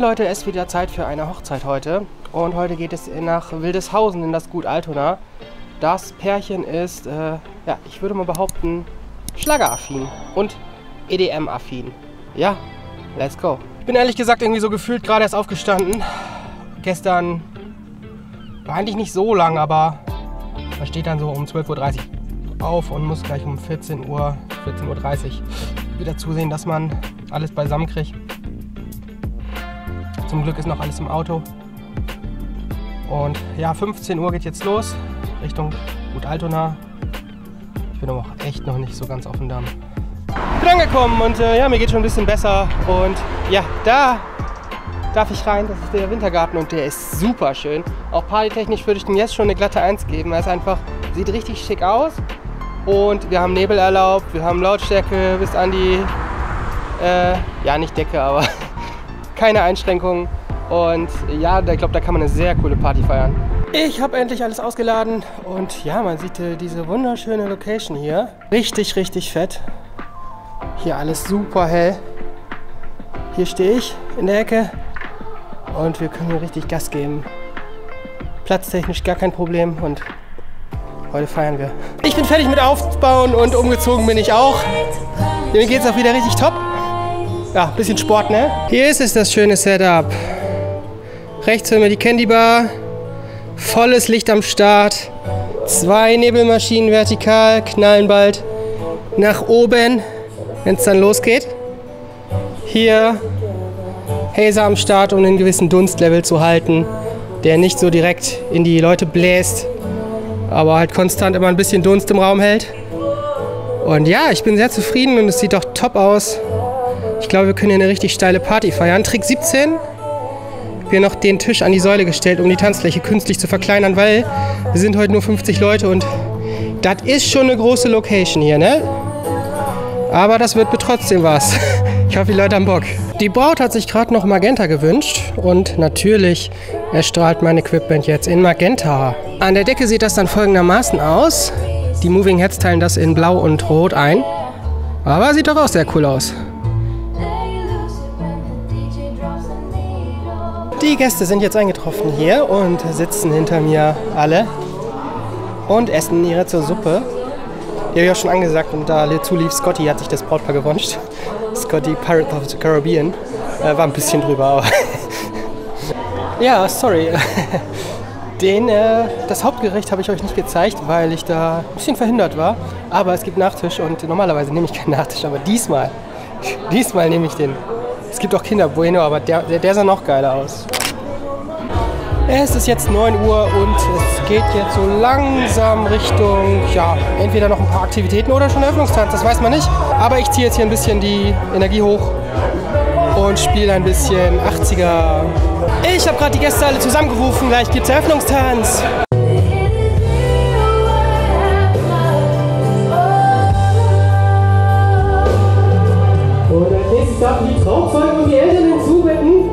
Leute, es ist wieder Zeit für eine Hochzeit heute. Und heute geht es nach Wildeshausen in das Gut Altona. Das Pärchen ist, ja, ich würde mal behaupten, schlageraffin und EDM-affin. Ja, let's go. Ich bin ehrlich gesagt irgendwie so gefühlt gerade erst aufgestanden. Gestern war eigentlich nicht so lang, aber man steht dann so um 12:30 Uhr auf und muss gleich um 14:30 Uhr wieder zusehen, dass man alles beisammen kriegt. Zum Glück ist noch alles im Auto. Und ja, 15 Uhr geht jetzt los, Richtung Gut Altona. Ich bin aber auch echt noch nicht so ganz auf dem Damm. Ich bin angekommen und ja, mir geht schon ein bisschen besser. Und ja, da darf ich rein. Das ist der Wintergarten und der ist super schön. Auch partytechnisch würde ich dem jetzt schon eine glatte 1 geben. Er ist einfach, sieht richtig schick aus. Und wir haben Nebel erlaubt, wir haben Lautstärke bis an die, ja nicht Decke, aber keine Einschränkungen. Und ja, ich glaube, da kann man eine sehr coole Party feiern. Ich habe endlich alles ausgeladen und ja, man sieht diese wunderschöne Location hier. Richtig, richtig fett. Hier alles super hell. Hier stehe ich in der Ecke und wir können hier richtig Gas geben. Platztechnisch gar kein Problem und heute feiern wir. Ich bin fertig mit Aufbauen und umgezogen bin ich auch. Mir geht es auch wieder richtig top. Ja, ein bisschen Sport, ne? Hier ist es das schöne Setup. Rechts haben wir die Candy Bar. Volles Licht am Start. 2 Nebelmaschinen vertikal, knallen bald nach oben, wenn es dann losgeht. Hier Hazer am Start, um einen gewissen Dunstlevel zu halten, der nicht so direkt in die Leute bläst, aber halt konstant immer ein bisschen Dunst im Raum hält. Und ja, ich bin sehr zufrieden und es sieht doch top aus. Ich glaube, wir können hier eine richtig steile Party feiern. Trick 17. Wir haben noch den Tisch an die Säule gestellt, um die Tanzfläche künstlich zu verkleinern, weil wir sind heute nur 50 Leute und das ist schon eine große Location hier, ne? Aber das wird trotzdem was. Ich hoffe, die Leute haben Bock. Die Braut hat sich gerade noch Magenta gewünscht und natürlich erstrahlt mein Equipment jetzt in Magenta. An der Decke sieht das dann folgendermaßen aus. Die Moving Heads teilen das in Blau und Rot ein. Aber sieht doch auch sehr cool aus. Die Gäste sind jetzt eingetroffen hier und sitzen hinter mir alle und essen ihre zur Suppe. Die habe ich auch schon angesagt und dazu lief Scotty, hat sich das Brautpaar gewünscht. Scotty, Pirate of the Caribbean. War ein bisschen drüber, aber ja, sorry. Das Hauptgericht habe ich euch nicht gezeigt, weil ich da ein bisschen verhindert war. Aber es gibt Nachtisch und normalerweise nehme ich keinen Nachtisch, aber diesmal nehme ich den. Es gibt auch Kinder Bueno, aber der sah noch geiler aus. Es ist jetzt 9 Uhr und es geht jetzt so langsam Richtung, ja, entweder noch ein paar Aktivitäten oder schon Eröffnungstanz, das weiß man nicht. Aber ich ziehe jetzt hier ein bisschen die Energie hoch und spiele ein bisschen 80er. Ich habe gerade die Gäste alle zusammengerufen, gleich gibt's Eröffnungstanz. Und als nächstes darf die Trauzeugen und die Eltern hinzubitten.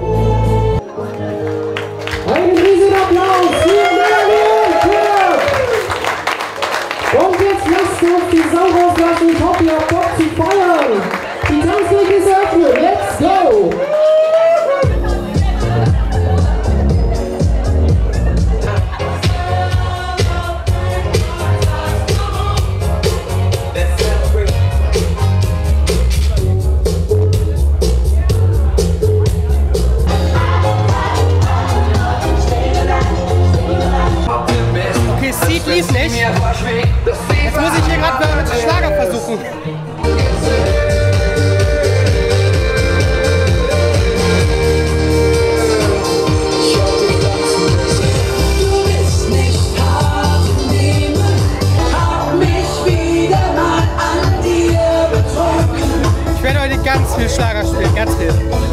Einen riesigen Applaus für Melanie und Kurt! Und jetzt lasst uns die Sau rauslassen. Ich hoffe, ihr habt Bock zu feiern. Die Tanzfläche ist eröffnet. Let's go! Lief nicht. Jetzt muss ich hier gerade mal mit Schlager versuchen. Ich werde heute ganz viel Schlager spielen, ganz viel.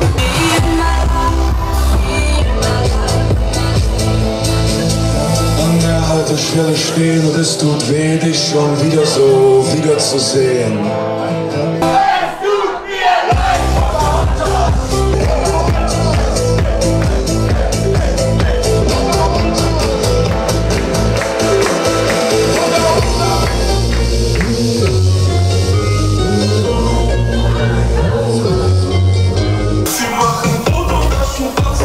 Haltestelle stehen und es tut weh, dich schon wieder so wiederzusehen. Es tut mir leid, Sie machen Fotos, das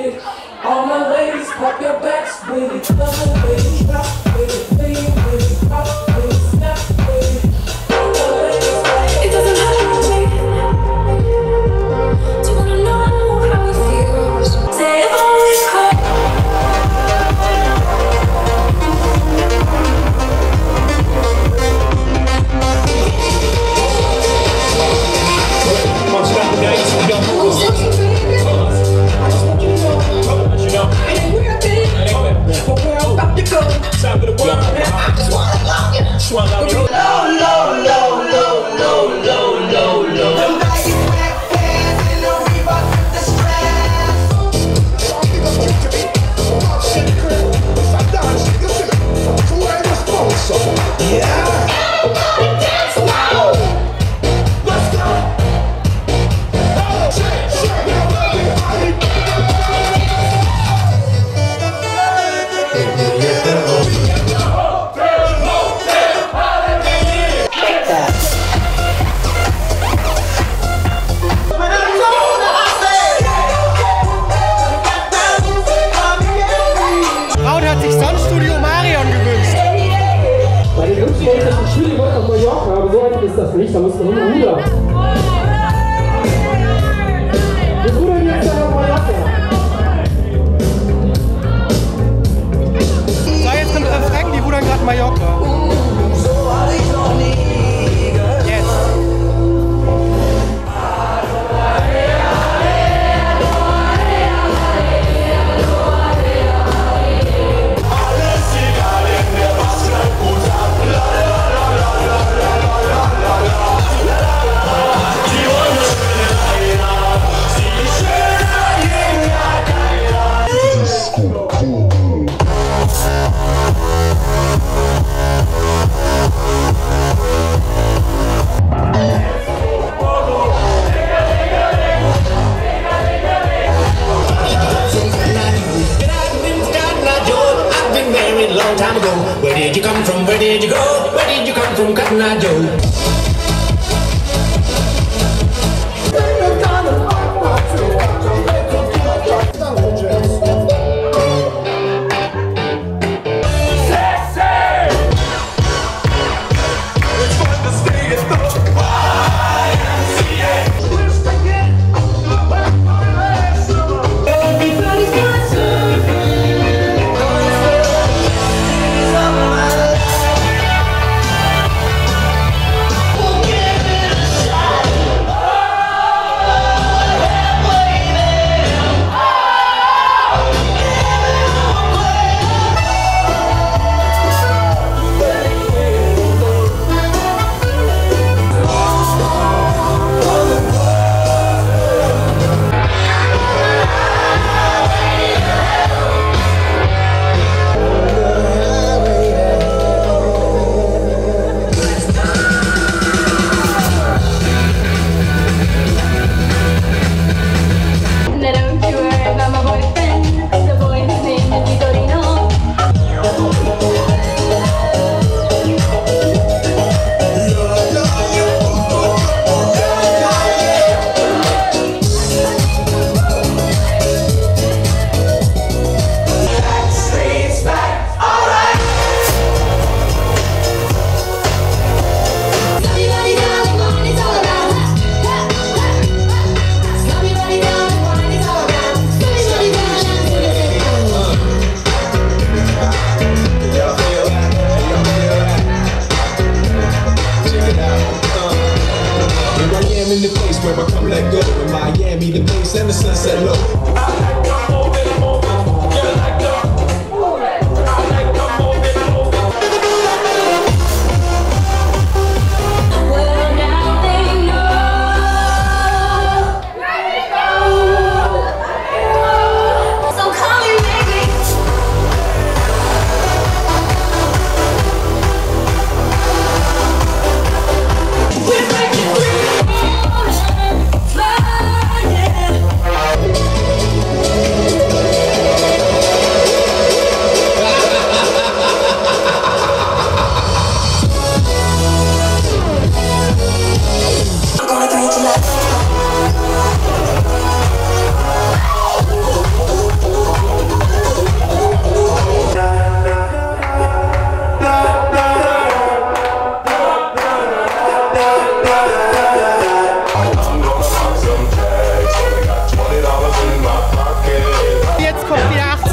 with it. All my ladies, pop your backs with it. Come with it, drop with it, lean with it, pop with it, snap with it. All my ladies, it doesn't hurt me. Do you wanna know how it feels? Say if I was caught. Da musst du hinrudern. Wir rudern jetzt dann auf Mallorca. So, jetzt kommt Refrain, die rudern gerade Mallorca. Where did you come from? Where did you go? Where did you come from, Cotton Eye Joe? and the sunset low.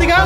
günstiger.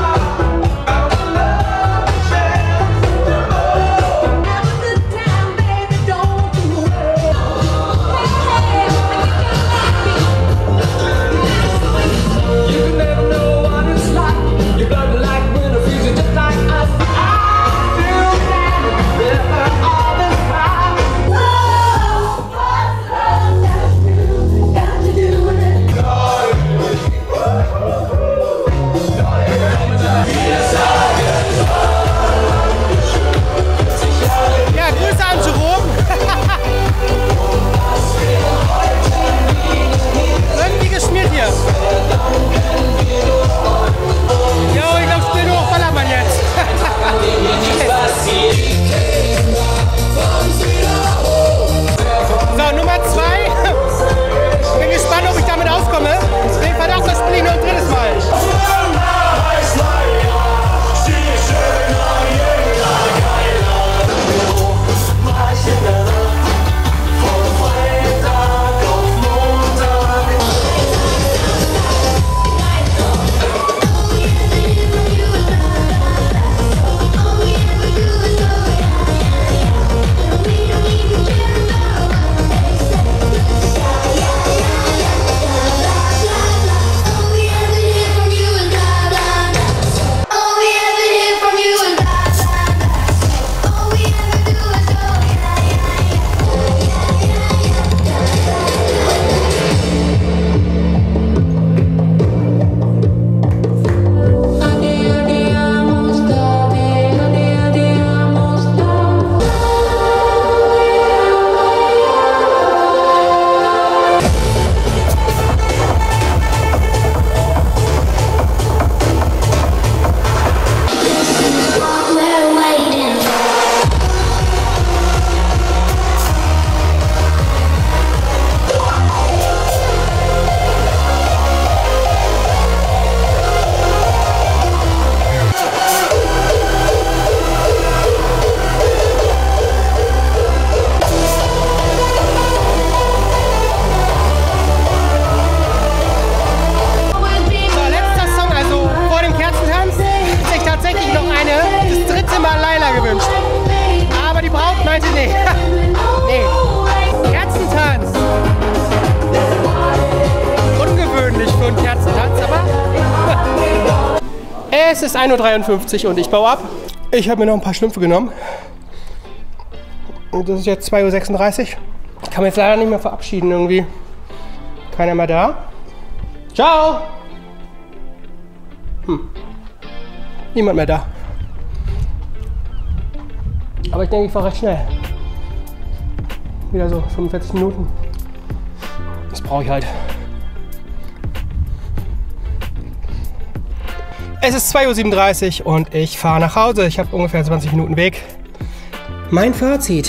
Es ist 1:53 Uhr und ich baue ab. Ich habe mir noch ein paar Schlümpfe genommen. Und das ist jetzt 2:36 Uhr. Ich kann mich jetzt leider nicht mehr verabschieden irgendwie. Keiner mehr da. Ciao! Niemand mehr da. Aber ich denke, ich fahre recht schnell. Wieder so 45 Minuten. Das brauche ich halt. Es ist 2:37 Uhr und ich fahre nach Hause. Ich habe ungefähr 20 Minuten Weg. Mein Fazit.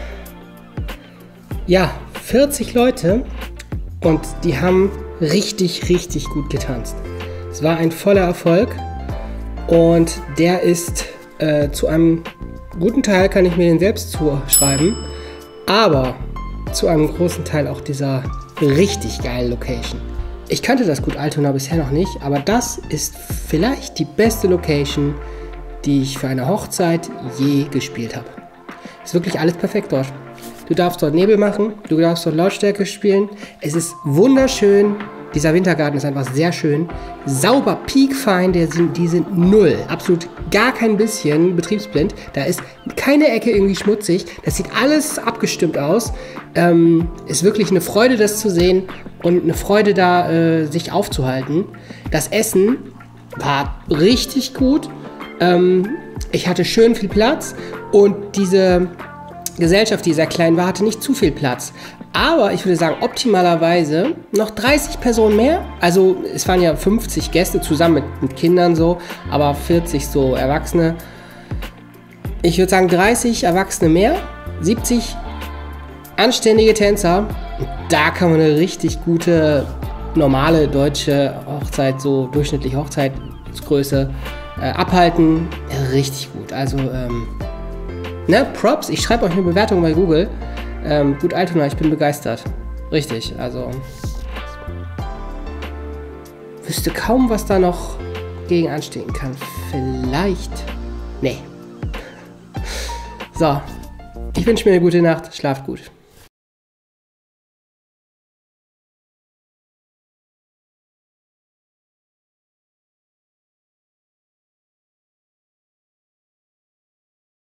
Ja, 40 Leute und die haben richtig, richtig gut getanzt. Es war ein voller Erfolg und der ist zu einem guten Teil, kann ich mir den selbst zuschreiben, aber zu einem großen Teil auch dieser richtig geilen Location. Ich kannte das Gut Altona bisher noch nicht, aber das ist vielleicht die beste Location, die ich für eine Hochzeit je gespielt habe. Ist wirklich alles perfekt dort. Du darfst dort Nebel machen, du darfst dort Lautstärke spielen. Es ist wunderschön. Dieser Wintergarten ist einfach sehr schön. Sauber, piekfein, die sind null. Absolut gar kein bisschen betriebsblind. Da ist keine Ecke irgendwie schmutzig. Das sieht alles abgestimmt aus. Ist wirklich eine Freude, das zu sehen und eine Freude, da sich aufzuhalten. Das Essen war richtig gut. Ich hatte schön viel Platz und diese Gesellschaft, die sehr klein war, hatte nicht zu viel Platz. Aber ich würde sagen, optimalerweise noch 30 Personen mehr. Also es waren ja 50 Gäste zusammen mit Kindern so, aber 40 so Erwachsene. Ich würde sagen 30 Erwachsene mehr, 70 anständige Tänzer. Und da kann man eine richtig gute, normale deutsche Hochzeit, so durchschnittliche Hochzeitsgröße abhalten. Ja, richtig gut. Also, Props. Ich schreibe euch eine Bewertung bei Google. Gut Altona, ich bin begeistert. Richtig, also wüsste kaum, was da noch gegen anstehen kann. Vielleicht. Nee. So. Ich wünsche mir eine gute Nacht. Schlaft gut.